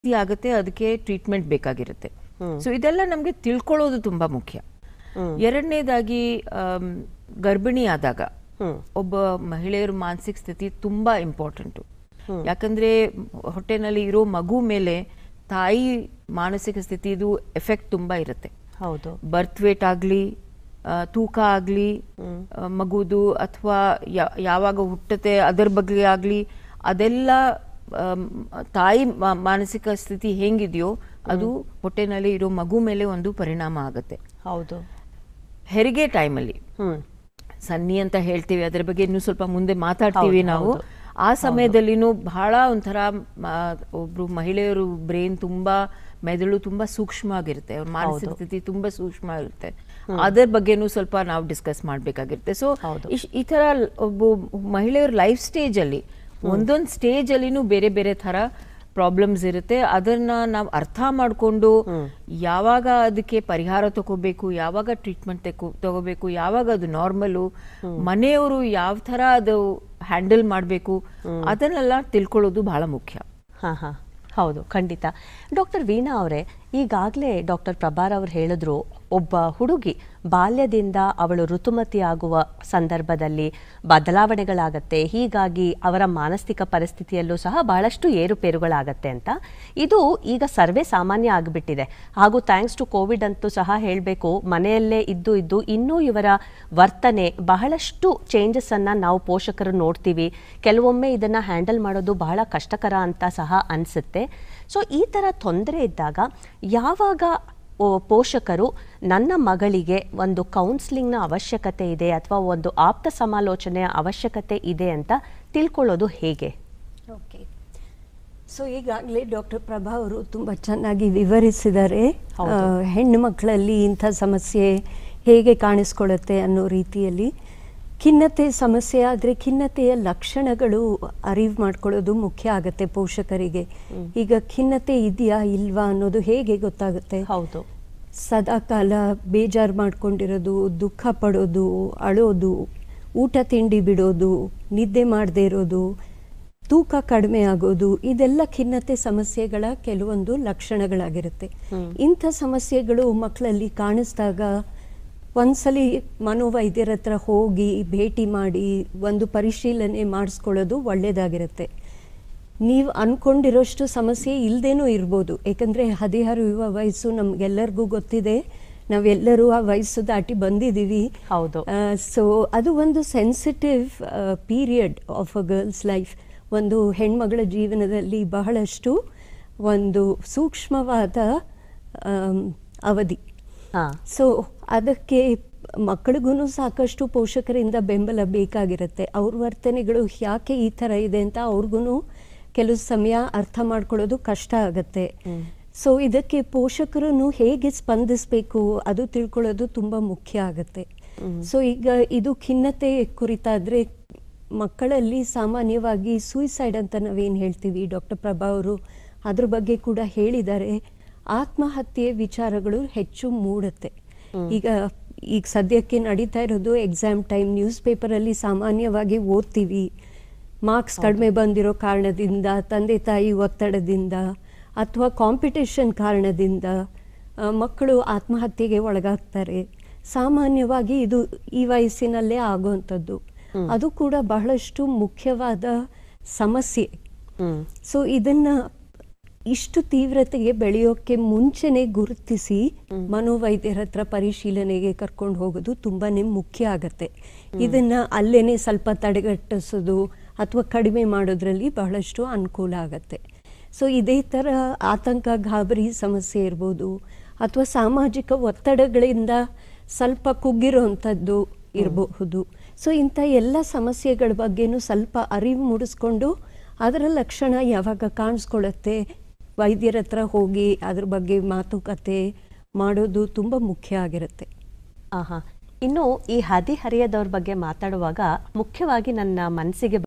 ಆಗುತ್ತೆ, ಅದಕ್ಕೆ ಟ್ರೀಟ್ಮೆಂಟ್ ಬೇಕಾಗಿರುತ್ತೆ. ಸೊ ಇದೆಲ್ಲ ನಮಗೆ ತಿಳ್ಕೊಳ್ಳೋದು ತುಂಬಾ ಮುಖ್ಯ. ಎರಡನೇದಾಗಿ ಗರ್ಭಿಣಿ ಆದಾಗ ಒಬ್ಬ ಮಹಿಳೆಯರ ಮಾನಸಿಕ ಸ್ಥಿತಿ ತುಂಬಾ ಇಂಪಾರ್ಟೆಂಟು. ಯಾಕಂದ್ರೆ ಹೊಟ್ಟೆನಲ್ಲಿ ಇರೋ ಮಗು ಮೇಲೆ ತಾಯಿ ಮಾನಸಿಕ ಸ್ಥಿತಿದು ಎಫೆಕ್ಟ್ ತುಂಬಾ ಇರುತ್ತೆ. ಹೌದು. ಬರ್ತ್ ವೇಟ್ ಆಗಲಿ, ತೂಕ ಆಗಲಿ, ಮಗುದು ಅಥವಾ ಯಾವಾಗ ಹುಟ್ಟುತ್ತೆ ಅದರ ಬಗ್ಗೆ ಆಗಲಿ, ಅದೆಲ್ಲ ತಾಯಿ ಮಾನಸಿಕ ಸ್ಥಿತಿ ಹೆಂಗಿದೆಯೋ ಅದು ಹೊಟ್ಟೆನಲ್ಲಿ ಇರೋ ಮಗು ಮೇಲೆ ಒಂದು ಪರಿಣಾಮ ಆಗುತ್ತೆ. ಹೌದು. ಹೆರಿಗೆ ಟೈಮಲ್ಲಿ ಸನ್ನಿ ಅಂತ ಹೇಳ್ತೀವಿ, ಅದರ ಬಗ್ಗೆ ಇನ್ನೂ ಸ್ವಲ್ಪ ಮುಂದೆ ಮಾತಾಡ್ತೀವಿ ನಾವು. ಆ ಸಮಯದಲ್ಲಿನೂ ಬಹಳ ಒಂಥರ ಒಬ್ರು ಮಹಿಳೆಯರು ಬ್ರೈನ್ ತುಂಬಾ, ಮೆದುಳು ತುಂಬಾ ಸೂಕ್ಷ್ಮ ಆಗಿರುತ್ತೆ, ಅವ್ರ ಮಾನಸಿಕ ಸ್ಥಿತಿ ತುಂಬಾ ಸೂಕ್ಷ್ಮ ಆಗಿರುತ್ತೆ. ಅದರ ಬಗ್ಗೆನೂ ಸ್ವಲ್ಪ ನಾವು ಡಿಸ್ಕಸ್ ಮಾಡ್ಬೇಕಾಗಿರುತ್ತೆ. ಸೊ ಈ ತರ ಒಬ್ಬ ಮಹಿಳೆಯರ ಲೈಫ್ ಸ್ಟೇಜ್ ಅಲ್ಲಿ ಒಂದೊಂದು ಸ್ಟೇಜ್ ಅಲ್ಲಿನೂ ಬೇರೆ ಬೇರೆ ತರ ಪ್ರಾಬ್ಲಮ್ಸ್ ಇರುತ್ತೆ. ಅದನ್ನ ನಾವು ಅರ್ಥ ಮಾಡಿಕೊಂಡು ಯಾವಾಗ ಅದಕ್ಕೆ ಪರಿಹಾರ ತಗೋಬೇಕು, ಯಾವಾಗ ಟ್ರೀಟ್ಮೆಂಟ್ ತಗೋಬೇಕು, ಯಾವಾಗ ಅದು ನಾರ್ಮಲು, ಮನೆಯವರು ಯಾವ ತರ ಅದು ಹ್ಯಾಂಡಲ್ ಮಾಡಬೇಕು, ಅದನ್ನೆಲ್ಲ ತಿಳ್ಕೊಳ್ಳೋದು ಬಹಳ ಮುಖ್ಯ. ಹೌದು, ಖಂಡಿತ. ಡಾಕ್ಟರ್ ವೀಣಾ ಅವರೇ, ಈಗಾಗಲೇ ಡಾಕ್ಟರ್ ಪ್ರಭಾರ್ ಅವರು ಹೇಳಿದ್ರು, ಒಬ್ಬ ಹುಡುಗಿ ಬಾಲ್ಯದಿಂದ ಅವಳು ಋತುಮತಿ ಆಗುವ ಸಂದರ್ಭದಲ್ಲಿ ಬದಲಾವಣೆಗಳಾಗತ್ತೆ, ಹೀಗಾಗಿ ಅವರ ಮಾನಸಿಕ ಪರಿಸ್ಥಿತಿಯಲ್ಲೂ ಸಹ ಬಹಳಷ್ಟು ಏರುಪೇರುಗಳಾಗತ್ತೆ ಅಂತ. ಇದು ಈಗ ಸರ್ವೇ ಸಾಮಾನ್ಯ ಆಗಿಬಿಟ್ಟಿದೆ. ಹಾಗೂ ಥ್ಯಾಂಕ್ಸ್ ಟು ಕೋವಿಡ್ ಅಂತೂ ಸಹ ಹೇಳಬೇಕು, ಮನೆಯಲ್ಲೇ ಇದ್ದು ಇನ್ನೂ ಇವರ ವರ್ತನೆ ಬಹಳಷ್ಟು ಚೇಂಜಸ್ ಅನ್ನ ನಾವು ಪೋಷಕರು ನೋಡ್ತೀವಿ. ಕೆಲವೊಮ್ಮೆ ಇದನ್ನ ಹ್ಯಾಂಡಲ್ ಮಾಡೋದು ಬಹಳ ಕಷ್ಟಕರ ಅಂತ ಸಹ ಅನಿಸುತ್ತೆ. ಸೊ ಈ ಥರ ತೊಂದರೆ ಇದ್ದಾಗ ಯಾವಾಗ ಪೋಷಕರು ನನ್ನ ಮಗಳಿಗೆ ಒಂದು ಕೌನ್ಸಿಲಿಂಗ್ನ ಅವಶ್ಯಕತೆ ಇದೆ ಅಥವಾ ಒಂದು ಆಪ್ತ ಸಮಾಲೋಚನೆಯ ಅವಶ್ಯಕತೆ ಇದೆ ಅಂತ ತಿಳ್ಕೊಳ್ಳೋದು ಹೇಗೆ? ಓಕೆ, ಸೊ ಈಗಾಗಲೇ ಡಾಕ್ಟರ್ ಪ್ರಭಾ ಅವರು ತುಂಬ ಚೆನ್ನಾಗಿ ವಿವರಿಸಿದ್ದಾರೆ ಹೆಣ್ಣು ಮಕ್ಕಳಲ್ಲಿ ಇಂಥ ಸಮಸ್ಯೆ ಹೇಗೆ ಕಾಣಿಸ್ಕೊಳ್ಳುತ್ತೆ ಅನ್ನೋ ರೀತಿಯಲ್ಲಿ. ಖಿನ್ನತೆ ಸಮಸ್ಯೆ ಆದರೆ ಖಿನ್ನತೆಯ ಲಕ್ಷಣಗಳು ಅರಿವು ಮಾಡ್ಕೊಳ್ಳೋದು ಮುಖ್ಯ ಆಗುತ್ತೆ ಪೋಷಕರಿಗೆ. ಈಗ ಖಿನ್ನತೆ ಇದೆಯಾ ಇಲ್ವಾ ಅನ್ನೋದು ಹೇಗೆ ಗೊತ್ತಾಗುತ್ತೆ? ಹೌದು. ಸದಾ ಕಾಲ ಬೇಜಾರು ಮಾಡ್ಕೊಂಡಿರೋದು, ದುಃಖ ಪಡೋದು, ಅಳೋದು, ಊಟ ತಿಂಡಿ ಬಿಡೋದು, ನಿದ್ದೆ ಮಾಡದೇ ಇರೋದು, ತೂಕ ಕಡಿಮೆ ಆಗೋದು, ಇದೆಲ್ಲ ಖಿನ್ನತೆ ಸಮಸ್ಯೆಗಳ ಕೆಲವೊಂದು ಲಕ್ಷಣಗಳಾಗಿರುತ್ತೆ. ಇಂಥ ಸಮಸ್ಯೆಗಳು ಮಕ್ಕಳಲ್ಲಿ ಕಾಣಿಸಿದಾಗ ಒಂದ್ಸಲಿ ಮನೋವೈದ್ಯರ ಹತ್ರ ಹೋಗಿ ಭೇಟಿ ಮಾಡಿ ಒಂದು ಪರಿಶೀಲನೆ ಮಾಡಿಸ್ಕೊಳ್ಳೋದು ಒಳ್ಳೆಯದಾಗಿರುತ್ತೆ. ನೀವು ಅಂದ್ಕೊಂಡಿರೋಷ್ಟು ಸಮಸ್ಯೆ ಇಲ್ಲದೇನೂ ಇರ್ಬೋದು, ಏಕೆಂದರೆ ಹದಿಹರೆಯುವ ವಯಸ್ಸು ನಮಗೆಲ್ಲರಿಗೂ ಗೊತ್ತಿದೆ, ನಾವೆಲ್ಲರೂ ಆ ವಯಸ್ಸು ದಾಟಿ ಬಂದಿದ್ದೀವಿ. ಹೌದು. ಸೊ ಅದು ಒಂದು sensitive period of a girls life. ಒಂದು ಹೆಣ್ಮಗಳ ಜೀವನದಲ್ಲಿ ಬಹಳಷ್ಟು ಒಂದು ಸೂಕ್ಷ್ಮವಾದ ಅವಧಿ. ಸೊ ಅದಕ್ಕೆ ಮಕ್ಕಳಿಗೂ ಸಾಕಷ್ಟು ಪೋಷಕರಿಂದ ಬೆಂಬಲ ಬೇಕಾಗಿರುತ್ತೆ. ಅವ್ರ ವರ್ತನೆಗಳು ಯಾಕೆ ಈ ಥರ ಇದೆ ಅಂತ ಅವ್ರಿಗೂ ಕೆಲವು ಸಮಯ ಅರ್ಥ ಮಾಡ್ಕೊಳ್ಳೋದು ಕಷ್ಟ ಆಗುತ್ತೆ. ಸೊ ಇದಕ್ಕೆ ಪೋಷಕರನ್ನು ಹೇಗೆ ಸ್ಪಂದಿಸಬೇಕು ಅದು ತಿಳ್ಕೊಳ್ಳೋದು ತುಂಬ ಮುಖ್ಯ ಆಗುತ್ತೆ. ಸೊ ಈಗ ಇದು ಖಿನ್ನತೆ ಕುರಿತಾದರೆ ಮಕ್ಕಳಲ್ಲಿ ಸಾಮಾನ್ಯವಾಗಿ ಸೂಯಿಸೈಡ್ ಅಂತ ನಾವೇನು ಹೇಳ್ತೀವಿ, ಡಾಕ್ಟರ್ ಪ್ರಭಾ ಅವರು ಅದ್ರ ಬಗ್ಗೆ ಕೂಡ ಹೇಳಿದ್ದಾರೆ. ಆತ್ಮಹತ್ಯೆ ವಿಚಾರಗಳು ಹೆಚ್ಚು ಮೂಡುತ್ತೆ. ಈಗ ಸದ್ಯಕ್ಕೆ ನಡೀತಾ ಇರೋದು ಎಕ್ಸಾಮ್ ಟೈಮ್. ನ್ಯೂಸ್ ಪೇಪರಲ್ಲಿ ಸಾಮಾನ್ಯವಾಗಿ ಓದ್ತೀವಿ, ಮಾರ್ಕ್ಸ್ ಕಡಿಮೆ ಬಂದಿರೋ ಕಾರಣದಿಂದ, ತಂದೆ ತಾಯಿ ಒತ್ತಡದಿಂದ ಅಥವಾ ಕಾಂಪಿಟೇಷನ್ ಕಾರಣದಿಂದ ಮಕ್ಕಳು ಆತ್ಮಹತ್ಯೆಗೆ ಒಳಗಾಗ್ತಾರೆ. ಸಾಮಾನ್ಯವಾಗಿ ಇದು ಈ ವಯಸ್ಸಿನಲ್ಲೇ ಆಗುವಂಥದ್ದು. ಅದು ಕೂಡ ಬಹಳಷ್ಟು ಮುಖ್ಯವಾದ ಸಮಸ್ಯೆ. ಸೊ ಇದನ್ನ ಇಷ್ಟು ತೀವ್ರತೆಗೆ ಬೆಳೆಯೋಕ್ಕೆ ಮುಂಚೆನೆ ಗುರುತಿಸಿ ಮನೋವೈದ್ಯರ ಹತ್ರ ಪರಿಶೀಲನೆಗೆ ಕರ್ಕೊಂಡು ಹೋಗೋದು ತುಂಬಾನೇ ಮುಖ್ಯ ಆಗತ್ತೆ. ಇದನ್ನ ಅಲ್ಲೇನೆ ಸ್ವಲ್ಪ ತಡೆಗಟ್ಟಿಸೋದು ಅಥವಾ ಕಡಿಮೆ ಮಾಡೋದ್ರಲ್ಲಿ ಬಹಳಷ್ಟು ಅನುಕೂಲ ಆಗತ್ತೆ. ಸೊ ಇದೇ ಥರ ಆತಂಕ, ಗಾಬರಿ ಸಮಸ್ಯೆ ಇರ್ಬೋದು ಅಥವಾ ಸಾಮಾಜಿಕ ಒತ್ತಡಗಳಿಂದ ಸ್ವಲ್ಪ ಕುಗ್ಗಿರೋವಂಥದ್ದು ಇರಬಹುದು. ಸೊ ಇಂಥ ಎಲ್ಲ ಸಮಸ್ಯೆಗಳ ಬಗ್ಗೆನೂ ಸ್ವಲ್ಪ ಅರಿವು ಮೂಡಿಸ್ಕೊಂಡು ಅದರ ಲಕ್ಷಣ ಯಾವಾಗ ಕಾಣಿಸ್ಕೊಳ್ಳುತ್ತೆ ವೈದ್ಯರ ಹತ್ರ ಹೋಗಿ ಅದ್ರ ಬಗ್ಗೆ ಮಾತುಕತೆ ಮಾಡೋದು ತುಂಬ ಮುಖ್ಯ ಆಗಿರುತ್ತೆ. ಇನ್ನು ಈ ಹದಿಹರೆಯದವ್ರ ಬಗ್ಗೆ ಮಾತಾಡುವಾಗ ಮುಖ್ಯವಾಗಿ ನನ್ನ ಮನಸ್ಸಿಗೆ